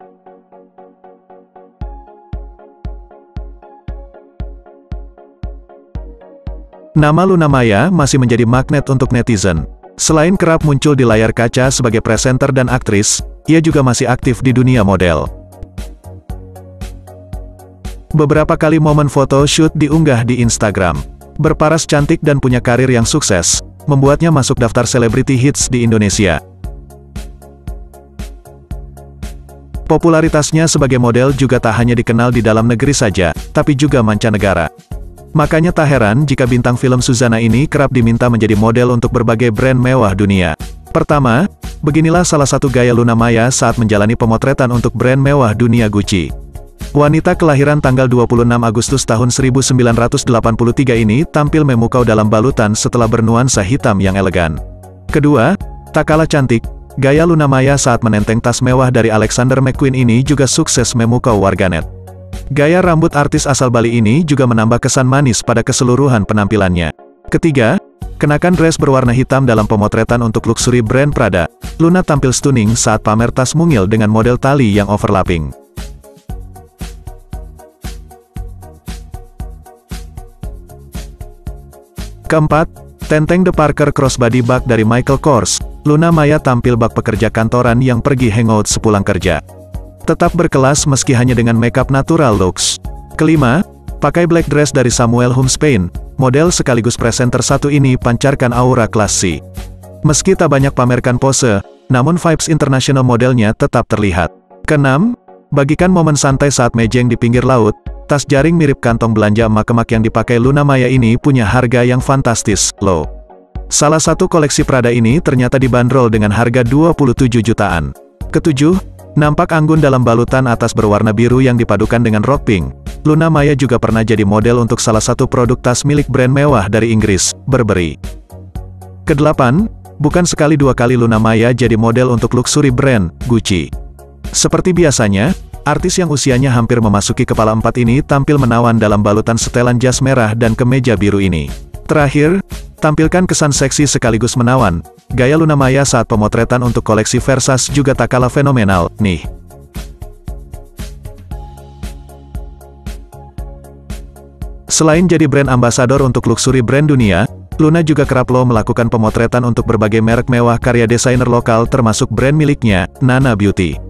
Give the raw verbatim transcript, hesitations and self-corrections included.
Nama Luna Maya masih menjadi magnet untuk netizen. Selain kerap muncul di layar kaca sebagai presenter dan aktris, ia juga masih aktif di dunia model. Beberapa kali momen foto shoot diunggah di Instagram. Berparas cantik dan punya karir yang sukses, membuatnya masuk daftar selebriti hits di Indonesia. Popularitasnya sebagai model juga tak hanya dikenal di dalam negeri saja, tapi juga mancanegara. Makanya tak heran jika bintang film Suzana ini kerap diminta menjadi model untuk berbagai brand mewah dunia. Pertama, beginilah salah satu gaya Luna Maya saat menjalani pemotretan untuk brand mewah dunia Gucci. Wanita kelahiran tanggal dua puluh enam Agustus tahun seribu sembilan ratus delapan puluh tiga ini tampil memukau dalam balutan setelah bernuansa hitam yang elegan. Kedua, tak kalah cantik, gaya Luna Maya saat menenteng tas mewah dari Alexander McQueen ini juga sukses memukau warganet. Gaya rambut artis asal Bali ini juga menambah kesan manis pada keseluruhan penampilannya. Ketiga, kenakan dress berwarna hitam dalam pemotretan untuk luxury brand Prada. Luna tampil stunning saat pamer tas mungil dengan model tali yang overlapping. Keempat, tenteng The Parker Crossbody Bag dari Michael Kors. Luna Maya tampil bak pekerja kantoran yang pergi hangout sepulang kerja. Tetap berkelas meski hanya dengan makeup natural looks. Kelima, pakai black dress dari Samuel Humspain. Model sekaligus presenter satu ini pancarkan aura classy. Meski tak banyak pamerkan pose, namun vibes international modelnya tetap terlihat. Keenam, bagikan momen santai saat mejeng di pinggir laut. Tas jaring mirip kantong belanja emak-emak yang dipakai Luna Maya ini punya harga yang fantastis, loh. Salah satu koleksi Prada ini ternyata dibanderol dengan harga dua puluh tujuh jutaan. Ketujuh, nampak anggun dalam balutan atas berwarna biru yang dipadukan dengan rok pink. Luna Maya juga pernah jadi model untuk salah satu produk tas milik brand mewah dari Inggris, Burberry. Kedelapan, bukan sekali dua kali Luna Maya jadi model untuk luxury brand, Gucci. Seperti biasanya, artis yang usianya hampir memasuki kepala empat ini tampil menawan dalam balutan setelan jas merah dan kemeja biru ini. Terakhir, tampilkan kesan seksi sekaligus menawan. Gaya Luna Maya saat pemotretan untuk koleksi Versace juga tak kalah fenomenal, nih. Selain jadi brand ambassador untuk luxury brand dunia, Luna juga kerap loh melakukan pemotretan untuk berbagai merek mewah karya desainer lokal termasuk brand miliknya, Nana Beauty.